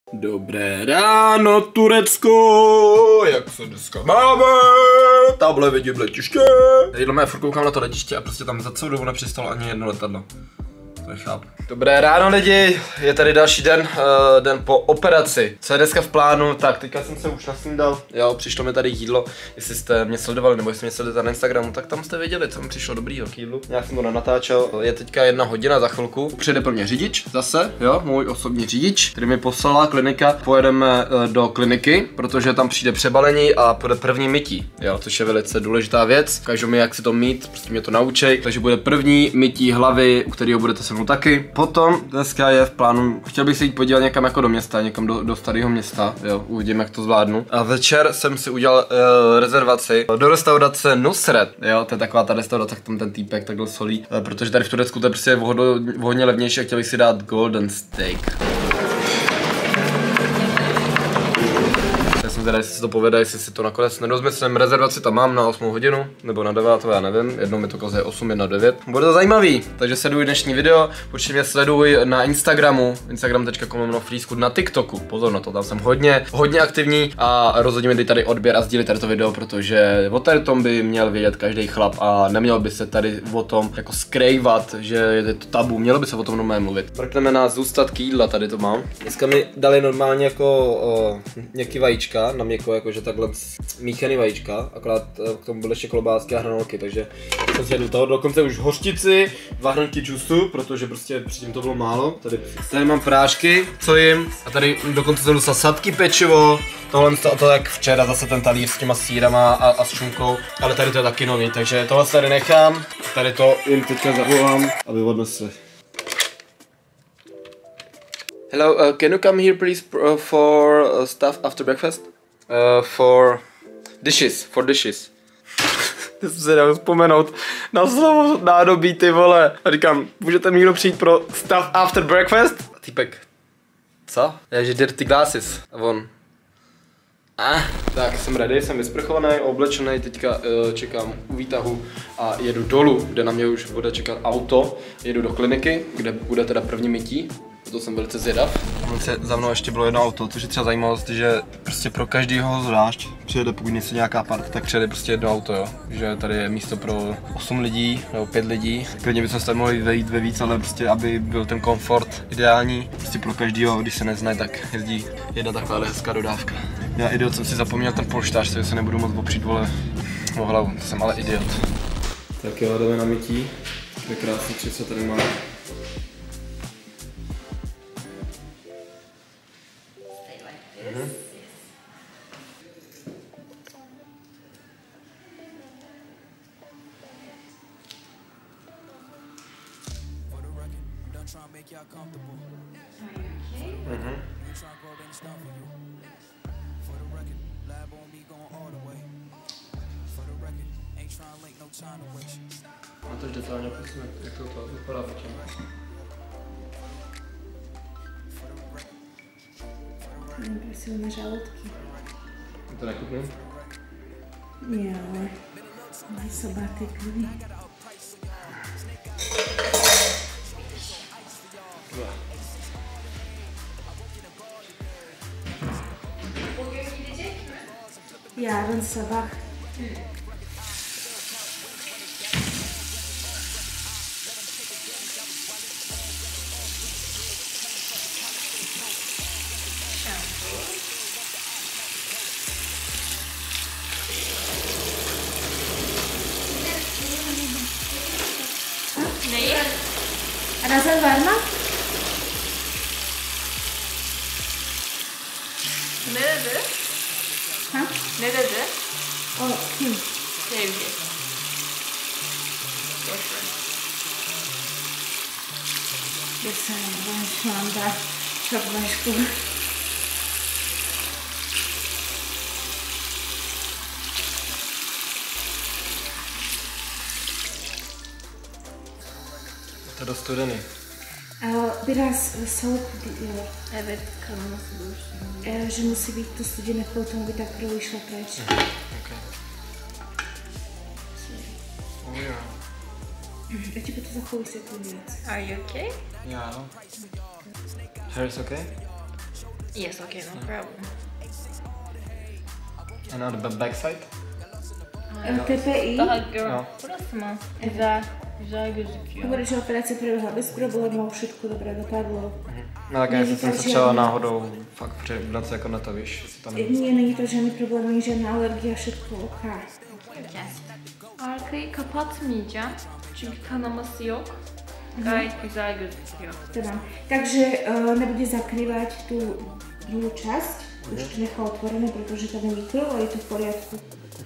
Dobré ráno, Turecko, jak se dneska máme, tamhle vidím letiště. Jídlo mé furt koukám na to letiště a prostě tam za celou dobu nepřistalo ani jedno letadlo. To nechápu. Dobré ráno lidi, je tady další den, den po operaci. Co je dneska v plánu? Tak, teďka jsem se už nasnídal, jo, přišlo mi tady jídlo. Jestli jste mě sledovali, nebo jestli mě sledujete na Instagramu, tak tam jste věděli, co mi přišlo dobrýho k jídlu. Já jsem to nenatáčel, je teďka 1 hodina za chvilku. Přijde pro mě řidič zase, jo, můj osobní řidič, který mi poslala klinika. Pojedeme do kliniky, protože tam přijde přebalení a bude první mytí, jo, což je velice důležitá věc. Ukážu mi, jak si to mít, prostě mě to naučej. Takže bude první mytí hlavy, u kterého budete se mnou taky. Potom dneska je v plánu, chtěl bych se jít podívat někam jako do města, někam do starého města, jo, uvidím, jak to zvládnu. A večer jsem si udělal rezervaci do restaurace Nusret, jo, to je taková ta restaurace, tam ten týpek takhle solí, protože tady v Turecku to je prostě hodně levnější a chtěl bych si dát golden steak. Teda, jestli si to povede, jestli si to nakonec nerozmyslím. Rezervaci tam mám na 8 hodinu, nebo na 9, já nevím, jednou mi to ukazuje 8, 1, 9. Bude to zajímavý, takže sleduj dnešní video, určitě mě sleduj na Instagramu, instagram.com/freescoot, na TikToku, pozor na to, tam jsem hodně aktivní a rozhodně mi dej tady odběr a sdílej tady to video, protože o tady tom by měl vědět každý chlap a neměl by se tady o tom jako skrývat, že je to tabu, mělo by se o tom normálně mluvit. Mrkneme na zůstatky jídla, tady to mám. Dneska mi dali normálně jako nějaký vajíčka, na měko, jakože takhle míchaný vajíčka, akorát k tomu byly ještě klobásky a hranolky, takže jsem si jedl toho, dokonce už hořčici, 2 hrnky džusu, protože prostě předtím to bylo málo, tady mám prášky, co jim, a tady dokonce jsem dostal sadky pečivo, tohle to jak včera, zase ten talíř s těma sýrama a s šunkou, ale tady to je taky nový, takže tohle tady nechám, tady to jim teďka zavolám, aby odnesli. Hello, can you come here please for stuff after breakfast? For dishes. Teď jsem se dal vzpomenout na slovo nádobí, ty vole. A říkám, můžete mi někdo přijít pro stuff after breakfast? A týpek, co? Já že dirty glasses. A on, tak jsem ready, jsem vysprchovaný, oblečený, teďka čekám u výtahu a jedu dolů, kde na mě už bude čekat auto. Jedu do kliniky, kde bude teda první mytí. To jsem velice zvědav. Za mnou ještě bylo jedno auto, což je třeba zajímavost, že prostě pro každýho zvlášť přijede, pokud něco nějaká parta, tak přijede prostě jedno auto, jo. Že tady je místo pro 8 lidí nebo 5 lidí. Klidně bychom se tady mohli vejít ve víc, ale prostě aby byl ten komfort ideální. Prostě pro každýho, když se neznají, tak jezdí jedna taková hezká dodávka. Já idiot, jsem si zapomněl ten polštář, takže se nebudu moc opřít vole o hlavu, to jsem ale idiot. Tak jo, jdeme na mytí, to je krásný, co tady má. A to detailně pojďme, jak to vypadá potom. Silné žaludky. To nekupím? Nie, ale mají sobaty krví. Yarın sabah Neyi? Razan var mı? Ne dedi? Ha? Ne dedi? O kim? Sevgi. Boş ver. Bir saniye, ben şu anda çok meşgulüm. To je dost studený. Biraz soğuk diyor. Evet, kanaması dursun. Že musí být to studené, kvůli tomu by ta krv vyšla pryč. Okay. Oh yeah. Já ti to za chvíli vysvětlím víc. Are you okay? Yeah. Hair is okay? Yes, okay, no problem. And on the back side? TPI. Tak jo, Jo. burası mı? Güzel gözüküyor. Hovorí, že operace proběhla bez problémů, všechno dobře dopadlo. No tak já jsem se třeba náhodou fakt přebrat se jako na to, víš, jestli tam... Není to žádný problém, ani žádná alergie, všechno OK. Arkayı kapatmayacağım. Çünkü kanaması yok. Gayet güzel gözüküyor. Tamam. Takže nebude zakrývať tu druhou část. Už to nechal otvorené, protože to nevykrylo, ale je to v poriadku.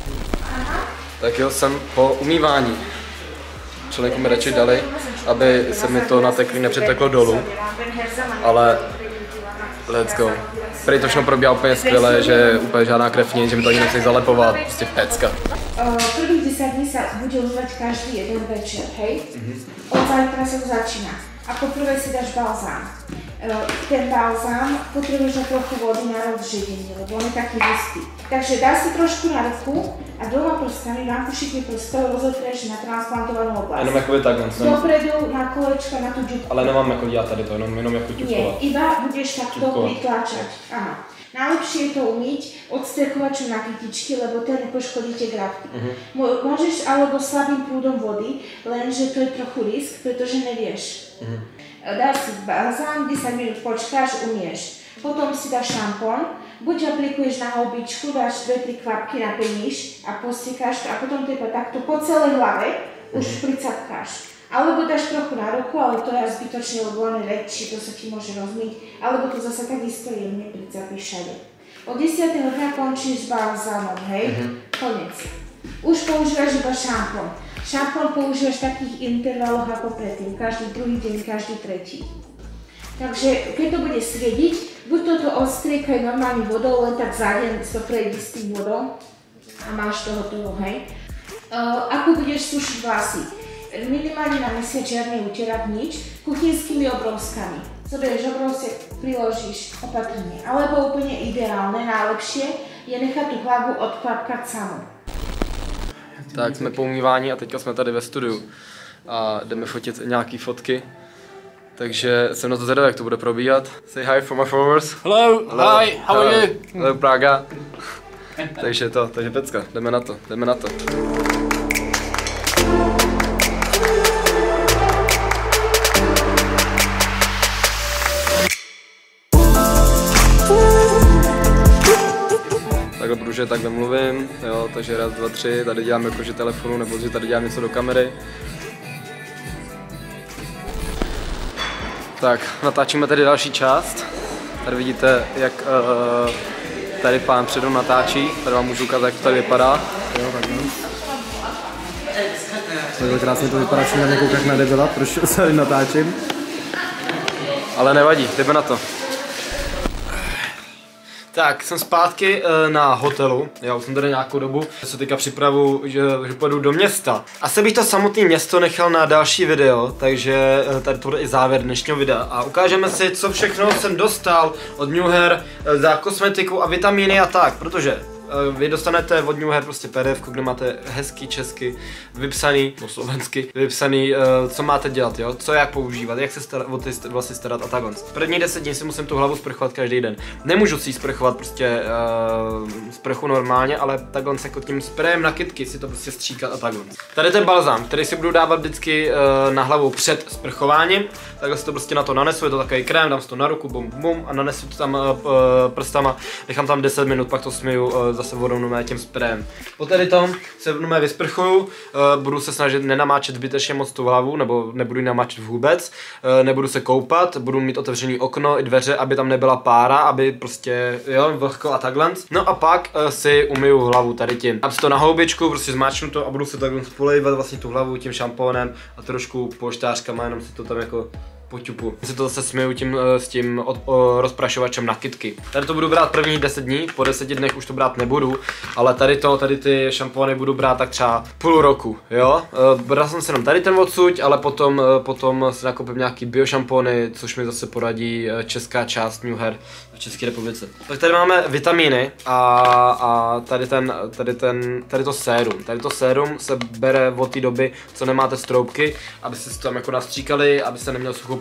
Tak jo, jsem po umývání. Člověku mi radši dali, aby se mi to nateklý nepřeteklo dolů, ale let's go. Prý to všechno probíhá úplně skvěle, že úplně žádná krev nic, že mi to ani nechci zalepovat, prostě pecka. Prvých 10 dní sa bude umývať každý jeden večer, hej? Od zajtra sa to začína. A poprvé si dáš balzám. Ten balzám potrebuješ na trochu vody na rozživenie, lebo on je taký hustý. Takže dá si trošku na ruku a dvoma prstami, vankušikmi prstov rozotrieš na transplantovanou oblast. Jenom jakoby takhle. Dopredu na kolečka na tu ďubku. Ale nemám jako dělat tady to, jenom jako ťukovat. Nie, iba budeš takto vytlačať. Áno. Najlepšie je to umyť odstrekovačom na kytičky, lebo ten nepoškodíte grávky. Môžeš alebo slabým prúdom vody, lenže to je trochu risk, pretože nevieš. Dáš si balzám, 10 minút počkáš, umieš. Potom si dáš šampón, buď aplikuješ na houbičku, dáš 2-3 kvapky, napeníš a postrikáš to a potom to iba takto po celej hlave už pricapkáš. Alebo dáš trochu na ruku, ale to je zbytočne, lebo on je väčší, to sa ti môže rozmyť. Alebo to zase takisto jemne pricapíš všade. Od 10. dňa končíš s balzámom, hej? Konec. Už používaš iba šampón. Šampón používaš v takých intervaloch ako predtým. Každý druhý deň, každý tretí. Takže keď to bude sviediť, buď toto odstriekaj normálne vodou, len tak za deň to prejdi s tým vodou a máš toho, hej? Ako budeš sušiť vlasy? Minimálne na mesiac žiadny utierať nič, kuchynskými obrovskami. Zoberieš obrovsek, priložíš opatrne. Alebo úplne ideálne, najlepšie je nechať tú hlavu odklapkať samou. Tak jsme po umývání a teďka jsme tady ve studiu a jdeme fotit nějaký fotky. Takže jsem na to zvědavý, jak to bude probíhat. Say hi for my followers. Hello, hi, how are you? Hello Praga. takže pecka, jdeme na to. Takhle protože takhle mluvím, jo, takže raz, dva, tři, tady dělám jakože telefonu, nebo že tady dělám něco do kamery. Tak, natáčíme tady další část. Tady vidíte, jak tady pán předu natáčí, tady vám můžu ukázat, jak to tady vypadá. Jo, takhle. Takhle krásně to vypadá, všem na mě koukat na debila, proč se tady natáčím. Ale nevadí, jdeme na to. Tak, jsem zpátky na hotelu, já už jsem tady nějakou dobu, se teďka připravu, že pojedu do města. Asi bych to samotné město nechal na další video, takže tady to bude i závěr dnešního videa. A ukážeme si, co všechno jsem dostal od New Hair za kosmetiku a vitamíny a tak, protože vy dostanete od New Hair prostě PDF, kde máte hezky česky vypsaný, no slovensky, vypsaný, co máte dělat, jo, co jak používat, jak se o ty vlasy starat a takhle. První 10 dní si musím tu hlavu sprchovat každý den. Nemůžu si ji sprchovat prostě sprchu normálně, ale takhle jako tím sprejem na kytky si to prostě stříkat a takhle. Tady ten balzám, který si budu dávat vždycky na hlavu před sprchováním, takhle si to prostě na to nanesu, je to takový krém, dám si to na ruku, bum bum a nanesu to tam prstama, nechám tam 10 minut, pak to smiju zase vodou tím sprejem. Po tady tom se vysprchuju, budu se snažit nenamáčet zbytečně moc tu hlavu, nebo nebudu ji namáčet vůbec, nebudu se koupat, budu mít otevřený okno i dveře, aby tam nebyla pára, aby prostě, jo, vlhko a takhle. No a pak si umyju hlavu tady tím. Dám si to na houbičku, prostě zmáčknu to a budu se takhle spolejvat vlastně tu hlavu tím šampónem a trošku poštářkama, jenom si to tam jako poťupu. Si to zase smiju tím, s tím rozprašovačem na kytky. Tady to budu brát prvních 10 dní, po 10 dnech už to brát nebudu, ale tady ty šampóny budu brát tak třeba půl roku, jo. Bral jsem si jenom tady ten odsud, ale potom si nakoupím nějaký biošampóny, což mi zase poradí česká část New Hair v České republice. Tak tady máme vitamíny a tady to sérum. Tady to sérum se bere od té doby, co nemáte stroupky, aby se tam jako nastříkali, aby se neměl suchou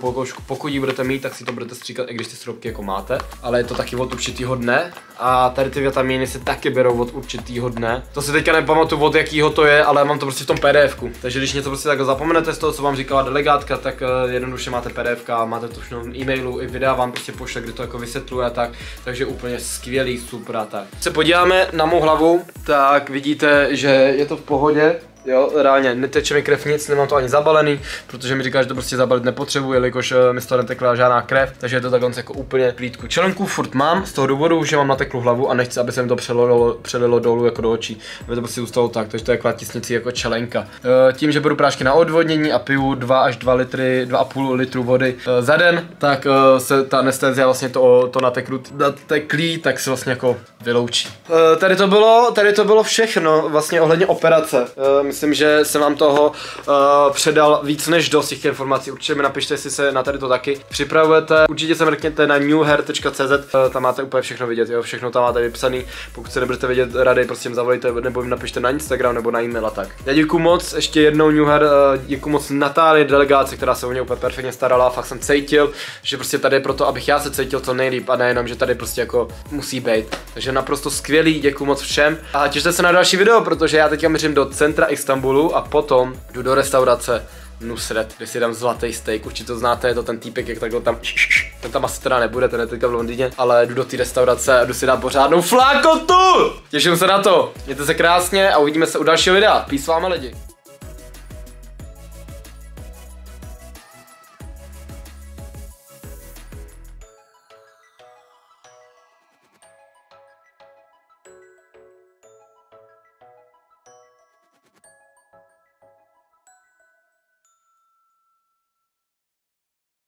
pokud ji budete mít, tak si to budete stříkat, i když ty sirupky jako máte, ale je to taky od určitýho dne a tady ty vitamíny se taky berou od určitýho dne. To si teďka nepamatuju od jakýho to je, ale mám to prostě v tom PDFku. Takže když něco prostě takhle zapomenete z toho, co vám říkala delegátka, tak jednoduše máte PDF, máte to všechno v e-mailu, i videa vám prostě pošle, kdy to jako vysvětluje a tak, takže úplně skvělý, super a tak. Když se podíváme na mou hlavu, tak vidíte, že je to v pohodě. Jo, reálně neteče mi krev nic, nemám to ani zabalený, protože mi říká, že to prostě zabalit nepotřebuji, jelikož mi z toho netekla žádná krev, takže je to takhle jako úplně klídku. Čelenku furt mám z toho důvodu, že mám nateklou hlavu a nechci, aby se mi to přelilo dolů jako do očí, aby to prostě zůstalo tak, takže to je taková tisnicí jako čelenka. Tím, že beru prášky na odvodnění a piju 2 až 2,5 litru vody za den, tak se ta anestezia vlastně to nateklý, tak se vlastně jako vyloučí. Tady to bylo všechno vlastně ohledně operace. Myslím, že jsem vám toho předal víc než dost těch informací. Určitě mi napište, jestli se na tady to taky připravujete. Určitě se mrkněte na newhair.cz, tam máte úplně všechno vidět, jo, všechno tam máte vypsaný. Pokud se nebudete vědět rady, prostě jim zavolejte nebo jim napište na Instagram nebo na e-mail a tak. Já děkuju moc, ještě jednou Newhair, děkuju moc Natálii, delegáci, která se o mě úplně perfektně starala, fakt jsem cítil, že prostě tady je proto, abych já se cítil co nejlíp a nejenom, že tady prostě jako musí být. Takže naprosto skvělý, děkuju moc všem a těšte se na další video, protože já teďka mířím do centra Istanbulu a potom jdu do restaurace Nusret, kde si dám zlatý steak, určitě to znáte, je to ten týpek, jak takhle tam, ten tam asi teda nebude, ten je teďka v Londýně, ale jdu do té restaurace a jdu si dát pořádnou flákotu! Těším se na to, mějte se krásně a uvidíme se u dalšího videa, peace s vámi lidi.